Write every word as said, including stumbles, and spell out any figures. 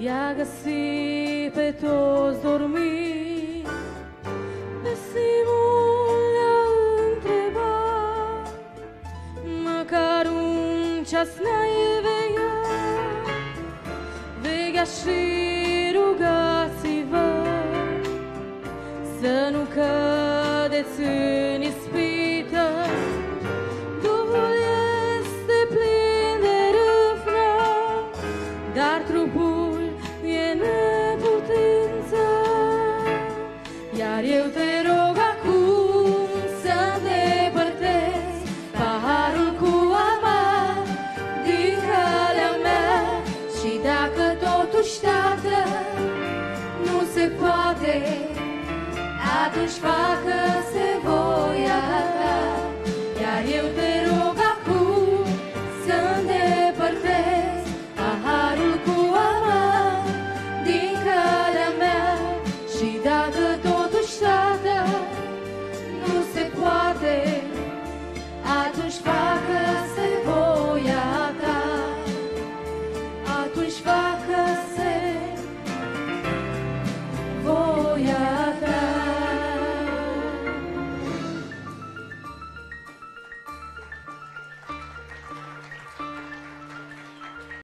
I-a găsit pe toți dormiți, pe Simon l-a întrebat, măcar un ceas n-ai vegat, vegea și rugați-vă, să nu cădeți în ispită. Duhul este plin de râvnă, dar trupul e neputință. Iar eu te rog acum să îndepărtezi paharul cu amar din calea mea. Și dacă totuși, Tată, nu se poate, atunci facă-se voia ta. Iar eu te rog acum să îndepărtezi paharul cu amar din calea mea. Și dacă totuși, Tată, nu se poate, atunci facă-se voia ta. Atunci facă-se voia ta.